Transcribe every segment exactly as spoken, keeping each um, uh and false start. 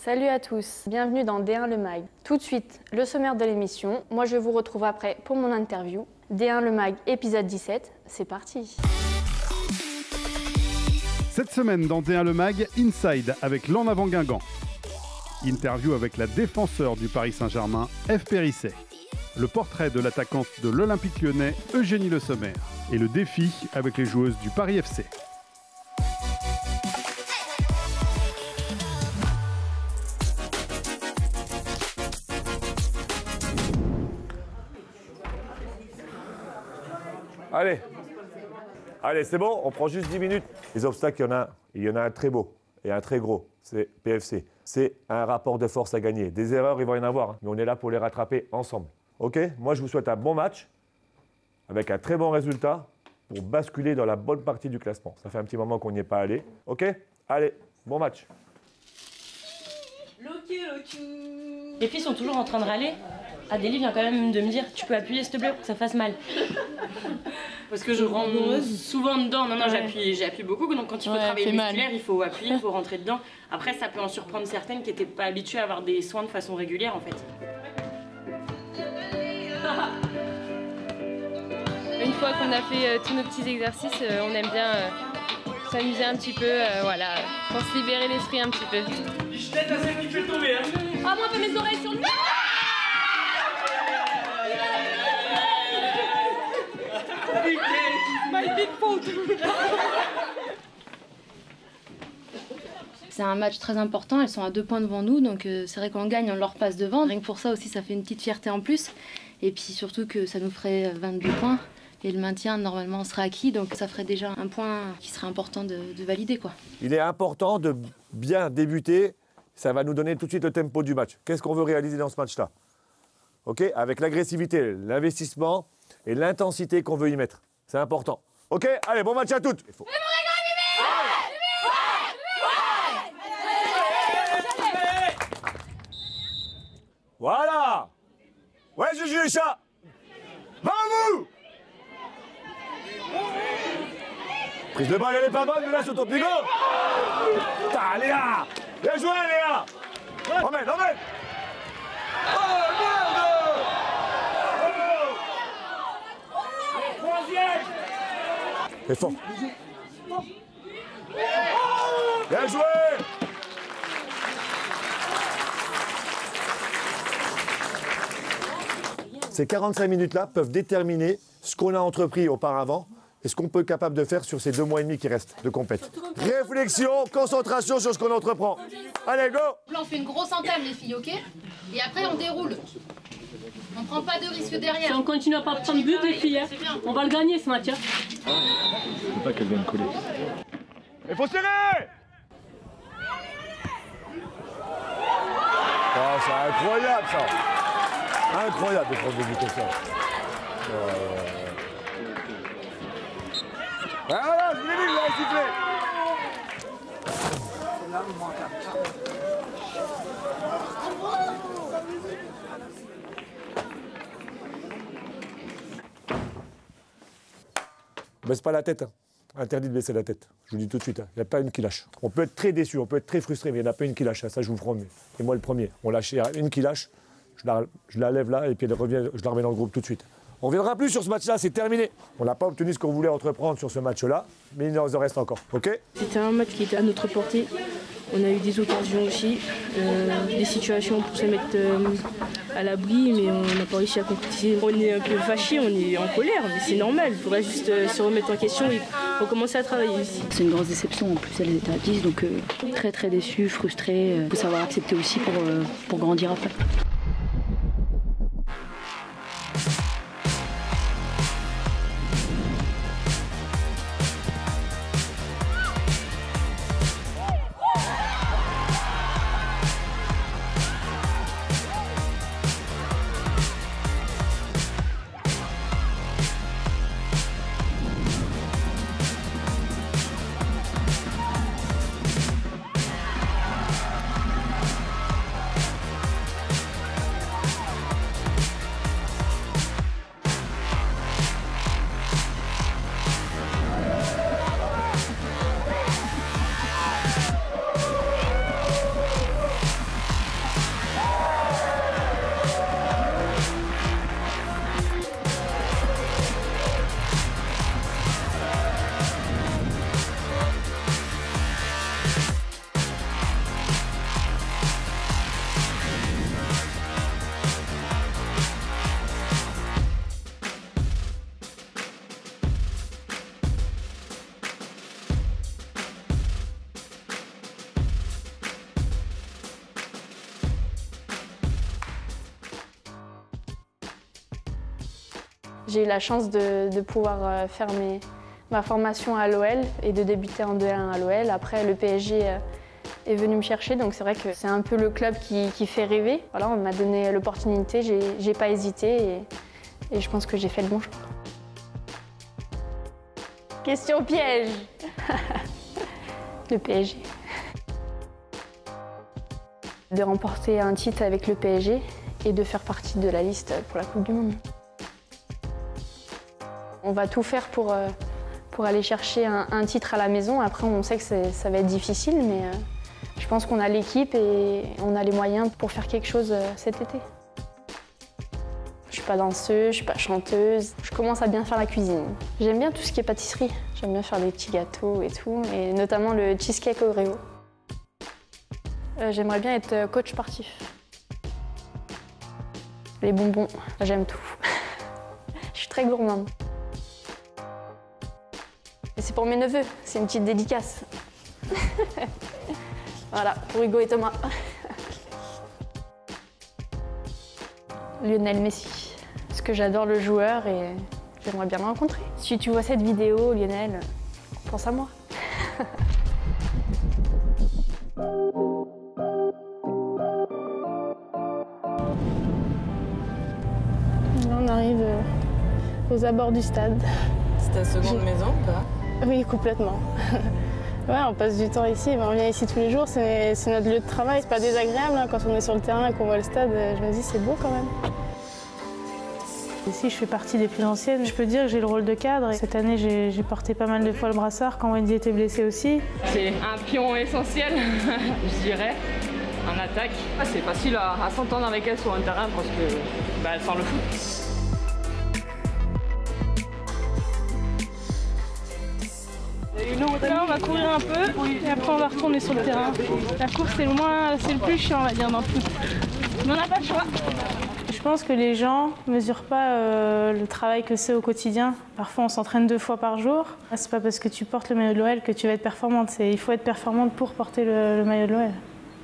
Salut à tous, bienvenue dans D un Le Mag. Tout de suite, le sommaire de l'émission. Moi, je vous retrouve après pour mon interview. D un Le Mag, épisode dix-sept, c'est parti. Cette semaine dans D un Le Mag, Inside avec l'En Avant Guingamp. Interview avec la défenseur du Paris Saint-Germain, F. Périsset. Le portrait de l'attaquante de l'Olympique Lyonnais, Eugénie Le Sommer. Et le défi avec les joueuses du Paris F C. Allez, allez, c'est bon, on prend juste dix minutes. Les obstacles, il y en a, il y en a un très beau et un très gros, c'est P F C. C'est un rapport de force à gagner. Des erreurs, il va y en avoir, hein, mais on est là pour les rattraper ensemble. Ok? Moi, je vous souhaite un bon match, avec un très bon résultat, pour basculer dans la bonne partie du classement. Ça fait un petit moment qu'on n'y est pas allé. Ok? Allez, bon match. Les filles sont toujours en train de râler. Adélie vient quand même de me dire, tu peux appuyer s'il te plaît pour que ça fasse mal. Parce que je rentre souvent dedans. Non, non, j'appuie, j'appuie beaucoup. Donc quand il faut ouais, travailler le musculaire, il faut appuyer, il faut rentrer dedans. Après, ça peut en surprendre certaines qui n'étaient pas habituées à avoir des soins de façon régulière en fait. Une fois qu'on a fait euh, tous nos petits exercices, euh, on aime bien euh, s'amuser un petit peu, euh, voilà, pour se libérer l'esprit un petit peu. Je t'aide à celle qui fait tomber, hein. Ah, moi, un peu mes oreilles sur le... My big fault. C'est un match très important, elles sont à deux points devant nous, donc euh, c'est vrai qu'on gagne, on leur passe devant. Rien que pour ça aussi, ça fait une petite fierté en plus. Et puis surtout que ça nous ferait vingt-deux points. Et le maintien, normalement, sera acquis, donc ça ferait déjà un point qui serait important de, de valider, quoi. Il est important de bien débuter. Ça va nous donner tout de suite le tempo du match. Qu'est-ce qu'on veut réaliser dans ce match-là? Ok? Avec l'agressivité, l'investissement et l'intensité qu'on veut y mettre. C'est important. Ok? Allez, bon match à toutes. Il faut... Voilà. Ouais, Juju les chats. Bravo. Prise de balle, elle est pas bonne, mais là, sur ton pigot. Putain, Léa. Bien joué, Léa. Emmène, emmène. Oh, merde. Troisième. C'est fort. Bien joué. Ces quarante-cinq minutes-là peuvent déterminer ce qu'on a entrepris auparavant et ce qu'on peut être capable de faire sur ces deux mois et demi qui restent de compète. Réflexion, concentration sur ce qu'on entreprend. Allez, go! Là, on fait une grosse entame, les filles, ok? Et après, on déroule. On prend pas de risque derrière. Si on continue à pas prendre but, les filles, hein, on va le gagner ce match. Hein. Faut pas qu'elle vienne coller. Il faut serrer! Oh, c'est incroyable, ça! Incroyable de prendre des buts comme ça. Euh... Voilà, je vous l'ai dit, vous avez sifflé. Baisse pas la tête. Hein. Interdit de baisser la tête. Je vous dis tout de suite. Il hein. n'y a pas une qui lâche. On peut être très déçu, on peut être très frustré, mais il n'y en a pas une qui lâche. Ça, je vous promets. Et moi, le premier. On lâche une qui lâche. Je la, je la lève là et puis elle revient, je la remets dans le groupe tout de suite. On ne viendra plus sur ce match-là, c'est terminé. On n'a pas obtenu ce qu'on voulait entreprendre sur ce match-là, mais il nous en reste encore, ok? C'était un match qui était à notre portée. On a eu des occasions aussi, euh, des situations pour se mettre euh, à l'abri, mais on n'a pas réussi à concrétiser. On est un peu fâchés, on est en colère, mais c'est normal. Il faudrait juste euh, se remettre en question et recommencer à travailler ici. C'est une grosse déception, en plus elles étaient à dix, donc euh, très très déçues, frustrées. Il faut savoir accepter aussi pour, euh, pour grandir après. J'ai eu la chance de, de pouvoir faire mes, ma formation à l'O L et de débuter en deux un à l'O L. Après, le P S G est venu me chercher, donc c'est vrai que c'est un peu le club qui, qui fait rêver. Voilà, on m'a donné l'opportunité, j'ai, j'ai pas hésité et, et je pense que j'ai fait le bon choix. Question piège. Le P S G. De remporter un titre avec le P S G et de faire partie de la liste pour la Coupe du Monde. On va tout faire pour, pour aller chercher un, un titre à la maison. Après, on sait que ça va être difficile, mais je pense qu'on a l'équipe et on a les moyens pour faire quelque chose cet été. Je suis pas danseuse, je suis pas chanteuse. Je commence à bien faire la cuisine. J'aime bien tout ce qui est pâtisserie. J'aime bien faire des petits gâteaux et tout, et notamment le cheesecake Oreo. Euh, J'aimerais bien être coach sportif. Les bonbons, j'aime tout. Je suis très gourmande. Et c'est pour mes neveux, c'est une petite dédicace. Voilà, pour Hugo et Thomas. Lionel Messi, parce que j'adore le joueur et j'aimerais bien le rencontrer. Si tu vois cette vidéo, Lionel, pense à moi. Là, on arrive aux abords du stade. C'est ta seconde maison ou pas? Oui, complètement. Ouais, on passe du temps ici, on vient ici tous les jours, c'est notre lieu de travail. C'est pas désagréable hein, quand on est sur le terrain et qu'on voit le stade, je me dis c'est beau quand même. Ici, je fais partie des plus anciennes. Je peux dire que j'ai le rôle de cadre. Cette année, j'ai porté pas mal de fois le brassard quand Wendy était blessée aussi. C'est un pion essentiel, je dirais, en attaque. Ah, c'est facile à, à s'entendre avec elle sur un terrain parce que bah, elle sent le foot. Là, on va courir un peu et après on va retourner sur le terrain. La course, c'est le moins, c'est le plus chiant, on va dire, dans le foot. Mais on n'a pas le choix. Je pense que les gens ne mesurent pas euh, le travail que c'est au quotidien. Parfois, on s'entraîne deux fois par jour. C'est pas parce que tu portes le maillot de l'O L que tu vas être performante. Il faut être performante pour porter le, le maillot de l'O L.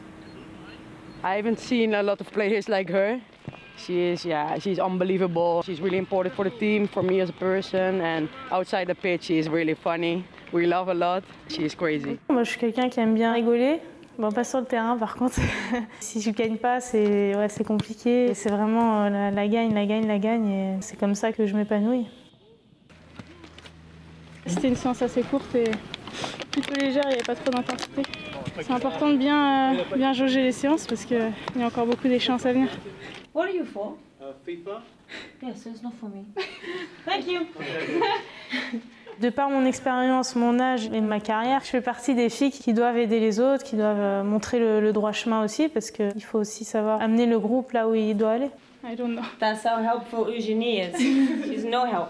I haven't seen a lot of players like her. She is, yeah, she's unbelievable. She's really important for the team, for me as a person, and outside the pitch, she is really funny. We love a lot. She is crazy. Moi, je suis quelqu'un qui aime bien rigoler. Bon, pas sur le terrain, par contre. Si je gagne pas, c'est ouais, c'est compliqué. C'est vraiment euh, la, la gagne, la gagne, la gagne, et c'est comme ça que je m'épanouis. C'était une séance assez courte et plutôt légère, il n'y avait pas trop d'intensité. C'est important de bien, euh, bien jauger les séances parce qu'il y a encore beaucoup d'échéances à venir. What are you for? Uh, FIFA. Yes, it's not for me. Thank you. De par mon expérience, mon âge et ma carrière, je fais partie des filles qui doivent aider les autres, qui doivent montrer le, le droit chemin aussi, parce qu'il faut aussi savoir amener le groupe là où il doit aller. I don't know. That's how helpful Eugénie is. She's no help.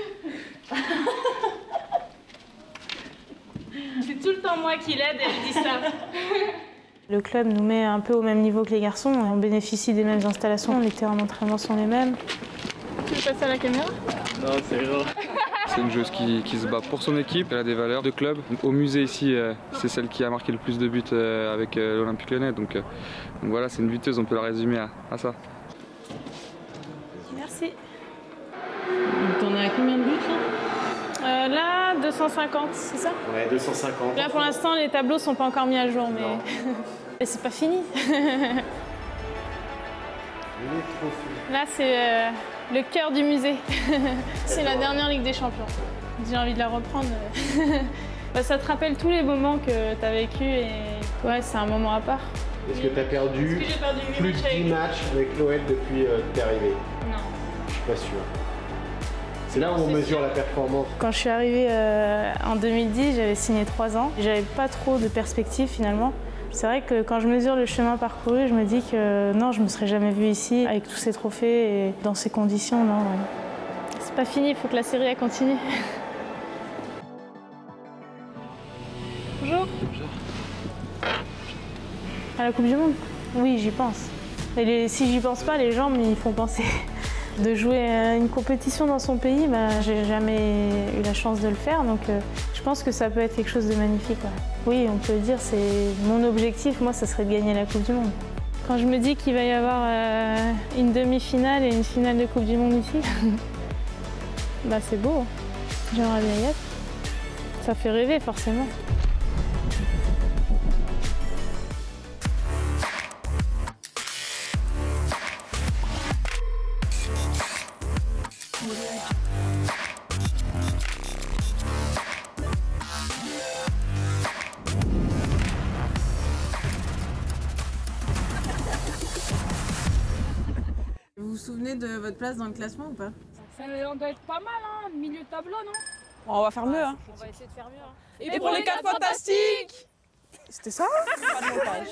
C'est tout le temps moi qui l'aide, elle dit ça. Le club nous met un peu au même niveau que les garçons. On bénéficie des mêmes installations, les terrains d'entraînement sont les mêmes. Tu veux passer à la caméra? Non, c'est genre. C'est une joueuse qui, qui se bat pour son équipe, elle a des valeurs de club. Au musée ici, euh, c'est celle qui a marqué le plus de buts euh, avec euh, l'Olympique Lyonnais. Donc, euh, donc voilà, c'est une buteuse, on peut la résumer à, à ça. Merci. T'en as à combien de buts là euh, Là, deux cent cinquante, c'est ça? Ouais, deux cent cinquante. Là, pour l'instant, les tableaux sont pas encore mis à jour, mais, mais c'est pas fini. Là, c'est euh, le cœur du musée. C'est la dernière Ligue des Champions. J'ai envie de la reprendre. Bah, ça te rappelle tous les moments que tu as vécu et ouais, c'est un moment à part. Est-ce que tu as perdu, perdu plus de dix matchs avec l'O L depuis euh, que tu es arrivé? Non. Je suis pas sûr. C'est là où on mesure la performance. Quand je suis arrivée euh, en deux mille dix, j'avais signé trois ans. J'avais pas trop de perspectives finalement. C'est vrai que quand je mesure le chemin parcouru, je me dis que non, je me serais jamais vue ici avec tous ces trophées et dans ces conditions, non. Ouais. C'est pas fini, il faut que la série elle continue. Bonjour. Bonjour. À la Coupe du Monde? Oui, j'y pense. Et les, si j'y pense pas, les gens m'y font penser. De jouer une compétition dans son pays, bah, j'ai jamais eu la chance de le faire, donc euh, je pense que ça peut être quelque chose de magnifique. Ouais. Oui, on peut le dire, c'est mon objectif, moi, ça serait de gagner la Coupe du Monde. Quand je me dis qu'il va y avoir euh, une demi-finale et une finale de Coupe du Monde ici, Bah c'est beau, j'aimerais bien y être. Ça fait rêver forcément. Vous vous souvenez de votre place dans le classement ou pas? On doit être pas mal, hein, milieu de tableau, non? Bon, on va faire mieux. Hein. On va essayer de faire mieux. Hein. Et, Et pour, pour les quatre fantastiques. C'était ça? Pas de montage.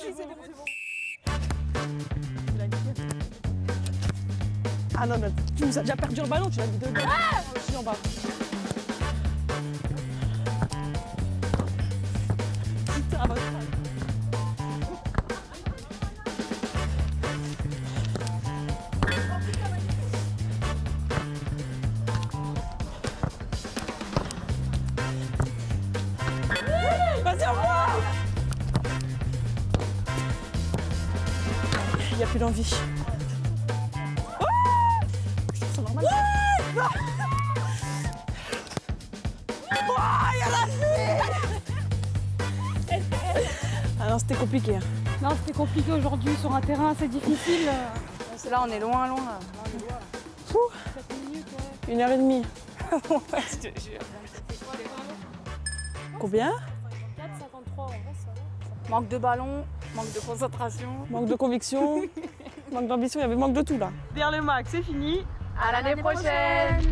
Ah non, mais tu nous as déjà perdu un ballon, tu l'as mis dedans. Ah je suis en bas. Putain, votre Vas-y, au revoir. Il n'y a plus d'envie. C'est normal. Ouais, oh, il y a la fille. Ah non, c'était compliqué. Hein. Non, c'était compliqué aujourd'hui sur un terrain assez difficile. C'est là, on est loin, loin. Là. Ouh. Minutes, ouais. Une heure et demie. Ouais, je te jure. Combien? cinquante-quatre, cinquante-trois, en vrai, ça va. Manque de ballon, manque de concentration, manque de conviction, manque d'ambition, il y avait manque de tout là. Derrière le Mac, c'est fini. À l'année prochaine.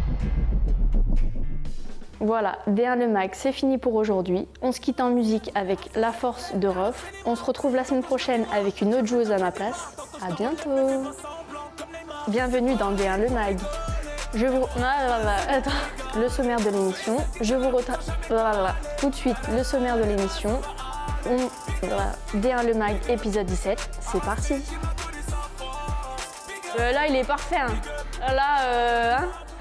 Voilà, D un Le Mag, c'est fini pour aujourd'hui. On se quitte en musique avec La Force de Rof. On se retrouve la semaine prochaine avec une autre joueuse à ma place. À bientôt. Bienvenue dans D un Le Mag. Je vous... Attends. Le sommaire de l'émission. Je vous retrace... Tout de suite, le sommaire de l'émission. On... D un Le Mag, épisode dix-sept. C'est parti. Euh, là, il est parfait. Hein. Là, euh... Hein